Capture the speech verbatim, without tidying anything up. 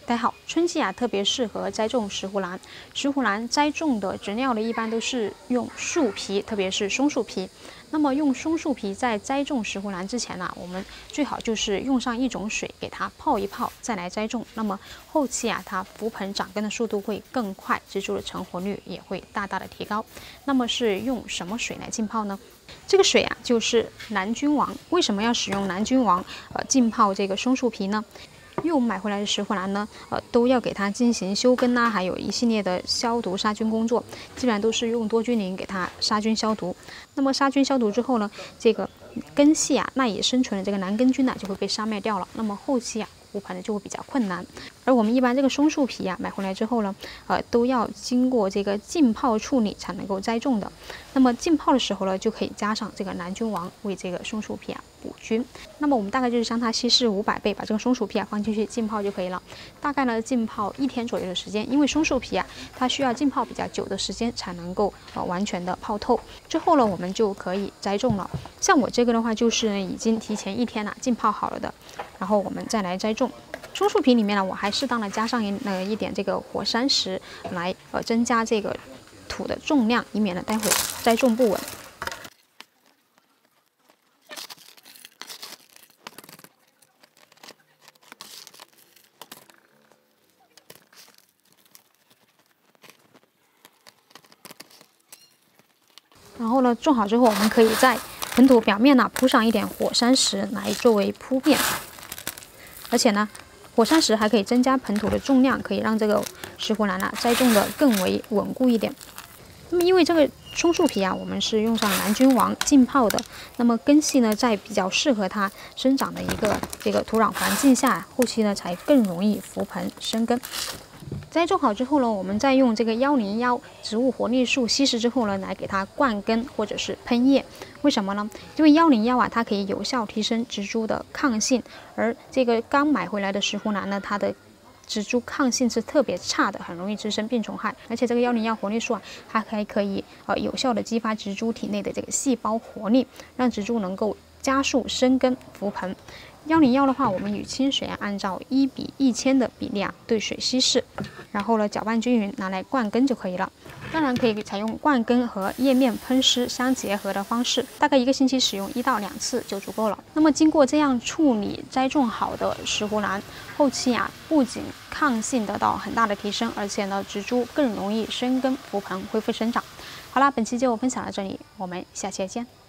大家好，春季啊特别适合栽种石斛兰。石斛兰栽种的植料呢，一般都是用树皮，特别是松树皮。那么用松树皮在栽种石斛兰之前呢，我们最好就是用上一种水给它泡一泡，再来栽种。那么后期啊，它浮盆长根的速度会更快，植株的成活率也会大大的提高。那么是用什么水来浸泡呢？这个水啊，就是蓝菌王。为什么要使用蓝菌王呃浸泡这个松树皮呢？因为我们买回来的石斛兰呢，呃，都要给它进行修根啊，还有一系列的消毒杀菌工作，基本上都是用多菌灵给它杀菌消毒。那么杀菌消毒之后呢，这个根系啊，那也生存的这个蓝根菌呢，就会被杀灭掉了。那么后期啊，浮盆呢就会比较困难。而我们一般这个松树皮啊，买回来之后呢，呃，都要经过这个浸泡处理才能够栽种的。那么浸泡的时候呢，就可以加上这个蓝菌王为这个松树皮啊补菌。那么我们大概就是将它稀释五百倍，把这个松鼠皮啊放进去浸泡就可以了。大概呢浸泡一天左右的时间，因为松树皮啊它需要浸泡比较久的时间才能够呃完全的泡透。之后呢我们就可以栽种了。像我这个的话就是呢已经提前一天啊浸泡好了的，然后我们再来栽种。松树皮里面呢我还适当的加上一呃一点这个火山石来呃增加这个土的重量，以免呢待会栽种不稳。然后呢，种好之后，我们可以在盆土表面呢铺上一点火山石来作为铺垫，而且呢，火山石还可以增加盆土的重量，可以让这个石斛兰啊栽种的更为稳固一点。那么因为这个松树皮啊，我们是用上蓝菌王浸泡的，那么根系呢在比较适合它生长的一个这个土壤环境下，后期呢才更容易浮盆生根。栽种好之后呢，我们再用这个幺零幺植物活力素稀释之后呢，来给它灌根或者是喷叶。为什么呢？因为幺零幺啊，它可以有效提升植株的抗性，而这个刚买回来的石斛兰呢，它的植株抗性是特别差的，很容易滋生病虫害。而且这个幺零幺活力素啊，它还可以呃有效的激发植株体内的这个细胞活力，让植株能够加速生根浮盆。幺零幺的话，我们与清水啊按照一比一千的比例啊兑水稀释，然后呢搅拌均匀，拿来灌根就可以了。当然可以采用灌根和叶面喷湿相结合的方式，大概一个星期使用一到两次就足够了。那么经过这样处理栽种好的石斛兰，后期啊不仅抗性得到很大的提升，而且呢植株更容易生根浮盆恢复生长。好啦，本期就分享到这里，我们下期再见。